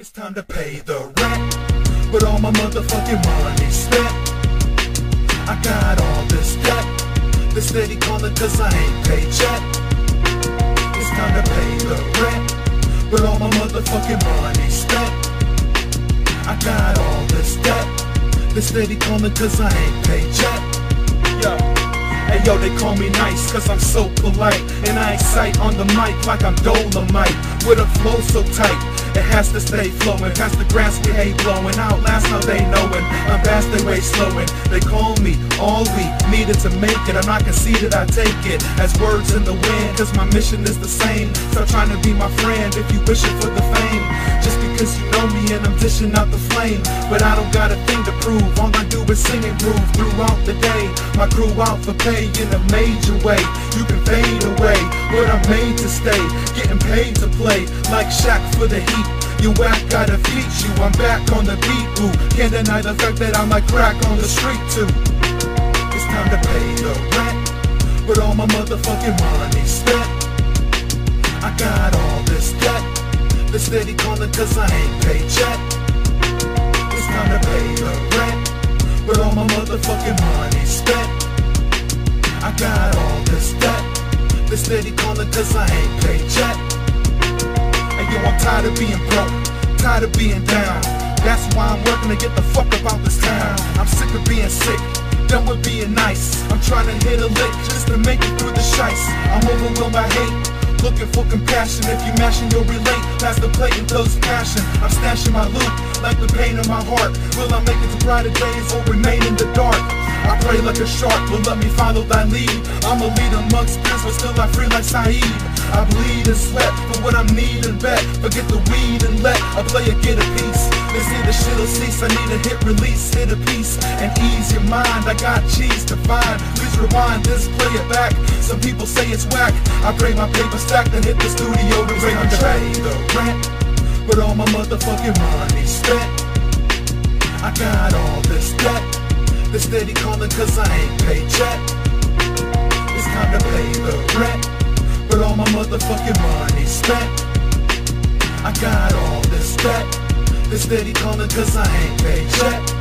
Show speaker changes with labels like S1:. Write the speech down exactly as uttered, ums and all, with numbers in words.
S1: It's time to pay the rent, but all my motherfucking money spent. I got all this debt, they steady calling cause I ain't paid yet. It's time to pay the rent, but all my motherfucking money spent. I got all this debt, they steady calling cause I ain't paid yet. Yo. Hey yo, they call me nice cause I'm so polite, and I excite on the mic like I'm Dolomite, with a flow so tight it has to stay flowing. Past the grass we hate blowing, outlast how they knowin'. I'm fast, they way slowin'. They call me all we needed to make it. I'm not conceited, I take it as words in the wind, cause my mission is the same. Stop trying to be my friend if you wishing for the fame, just because you know me and I'm dishing out the flame. But I don't got a thing to prove, all I do is sing and groove throughout the day. My crew out for pay in a major way. You can fade away, but I'm made to stay, getting paid to play like Shaq for the Heat. You whack gotta feed you, I'm back on the beat, ooh. Can't deny the fact that I'm like crack on the street too. It's time to pay the rent, but all my motherfucking money spent. I got all this debt, they steady calling cause I ain't paid yet. It's time to pay the rent, but all my motherfucking money spent. I got all this debt, they steady calling cause I ain't paid yet. Yo, I'm tired of being broke, tired of being down. That's why I'm working to get the fuck about this town. I'm sick of being sick, done with being nice. I'm trying to hit a lick just to make it through the shice. I'm overwhelmed by hate, looking for compassion. If you mashing, you'll relate. Pass the plate and those passion. I'm stashing my loot like the pain in my heart. Will I make it to brighter days or remain in the dark? I pray like a shark, but let me follow thy lead. I'm a lead amongst peers, but still I free like Saeed. I bleed and sweat for what I'm need and bet. Forget the weed and let a player get a piece. They say the shit'll cease, I need a hit release, hit a piece and ease your mind. I got cheese to find, please rewind this, play it back. Some people say it's whack, I pray my paper stack, then hit the studio to bring the pay the rent, but all my motherfucking money spent. I got all this debt, they steady calling cause I ain't paid yet. It's time to pay the rent, but all my motherfucking money spent. I got all this debt, they steady calling cause I ain't paid yet.